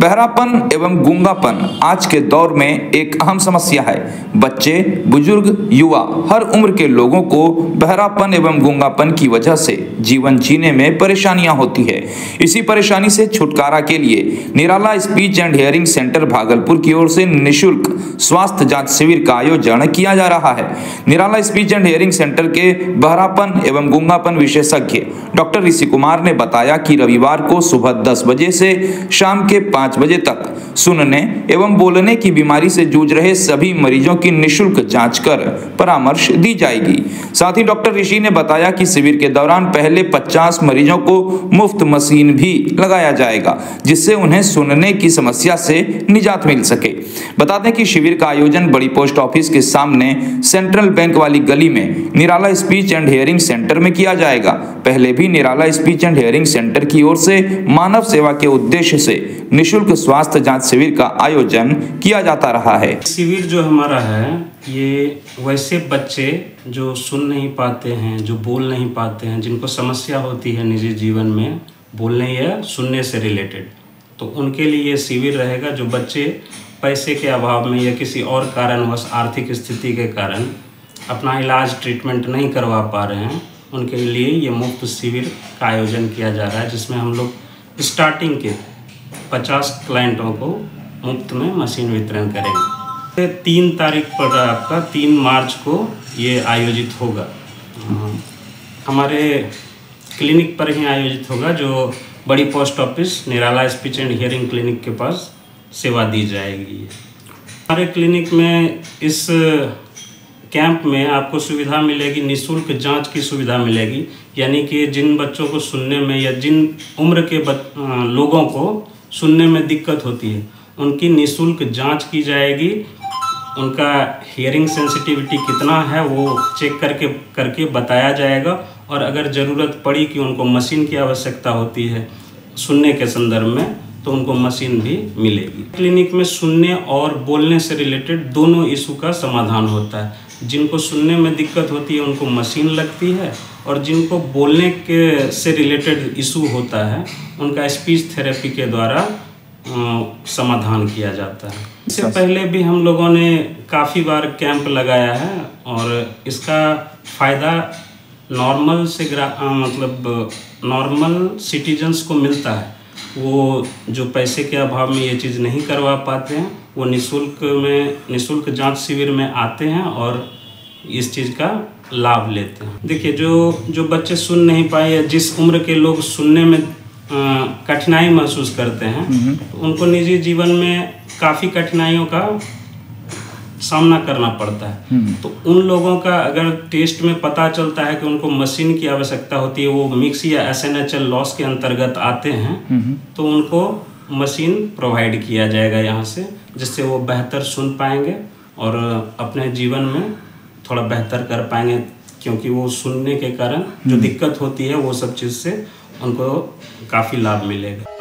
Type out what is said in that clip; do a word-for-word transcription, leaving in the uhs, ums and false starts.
बहरापन एवं गूंगापन आज के दौर में एक अहम समस्या है। बच्चे, बुजुर्ग, युवा, हर उम्र के लोगों को बहरापन एवं गूंगापन की वजह से जीवन जीने में परेशानियां होती है। इसी परेशानी से छुटकारा के लिए Nirala speech and hearing centre Bhagalpur की ओर से निःशुल्क स्वास्थ्य जांच शिविर का आयोजन किया जा रहा है। Nirala speech and hearing centre के बहरापन एवं गूंगापन विशेषज्ञ डॉक्टर ऋषि कुमार ने बताया कि रविवार को सुबह दस बजे से शाम के पाँच बजे तक सुनने एवं बोलने की बीमारी से जूझ रहे सभी मरीजों की निःशुल्क जांच कर परामर्श दी जाएगी। साथ ही डॉक्टर ऋषि ने बताया कि शिविर के दौरान पहले पचास मरीजों को मुफ्त मशीन भी लगाया जाएगा, जिससे उन्हें सुनने की समस्या से निजात मिल सके। बता दें कि शिविर का आयोजन बड़ी पोस्ट ऑफिस के सामने सेंट्रल बैंक वाली गली में Nirala speech and hearing centre में किया जाएगा। पहले भी Nirala speech and hearing centre की ओर से मानव सेवा के उद्देश्य से निःशुल्क स्वास्थ्य जांच शिविर का आयोजन किया जाता रहा है। शिविर जो हमारा है ये वैसे बच्चे जो सुन नहीं पाते हैं, जो बोल नहीं पाते हैं, जिनको समस्या होती है निजी जीवन में बोलने या सुनने से रिलेटेड, तो उनके लिए ये शिविर रहेगा। जो बच्चे पैसे के अभाव में या किसी और कारणवश आर्थिक स्थिति के कारण अपना इलाज ट्रीटमेंट नहीं करवा पा रहे हैं, उनके लिए ये मुफ्त शिविर का आयोजन किया जा रहा है, जिसमें हम लोग स्टार्टिंग के पचास क्लाइंटों को मुफ्त में मशीन वितरण करेंगे। तीन तारीख पर आपका तीन मार्च को ये आयोजित होगा। हमारे क्लिनिक पर ही आयोजित होगा, जो बड़ी post office Nirala speech and hearing clinic के पास सेवा दी जाएगी। हमारे क्लिनिक में इस कैंप में आपको सुविधा मिलेगी, निःशुल्क जांच की सुविधा मिलेगी। यानी कि जिन बच्चों को सुनने में या जिन उम्र के लोगों को सुनने में दिक्कत होती है, उनकी निःशुल्क जांच की जाएगी। उनका हियरिंग सेंसिटिविटी कितना है वो चेक करके करके बताया जाएगा, और अगर ज़रूरत पड़ी कि उनको मशीन की आवश्यकता होती है सुनने के संदर्भ में, तो उनको मशीन भी मिलेगी। क्लिनिक में सुनने और बोलने से रिलेटेड दोनों इशू का समाधान होता है। जिनको सुनने में दिक्कत होती है उनको मशीन लगती है, और जिनको बोलने के से रिलेटेड इशू होता है उनका स्पीच थेरेपी के द्वारा समाधान किया जाता है। इससे पहले भी हम लोगों ने काफ़ी बार कैंप लगाया है, और इसका फ़ायदा नॉर्मल से ग्रा मतलब नॉर्मल सिटीजन्स को मिलता है। वो जो पैसे के अभाव में ये चीज़ नहीं करवा पाते हैं, वो निःशुल्क में निःशुल्क जांच शिविर में आते हैं और इस चीज़ का लाभ लेते हैं। देखिए, जो जो बच्चे सुन नहीं पाए या जिस उम्र के लोग सुनने में कठिनाई महसूस करते हैं, तो उनको निजी जीवन में काफ़ी कठिनाइयों का सामना करना पड़ता है। तो उन लोगों का अगर टेस्ट में पता चलता है कि उनको मशीन की आवश्यकता होती है, वो मिक्स या S N H L loss के अंतर्गत आते हैं, तो उनको मशीन प्रोवाइड किया जाएगा यहाँ से, जिससे वो बेहतर सुन पाएंगे और अपने जीवन में थोड़ा बेहतर कर पाएंगे, क्योंकि वो सुनने के कारण जो दिक्कत होती है वो सब चीज़ से उनको काफ़ी लाभ मिलेगा।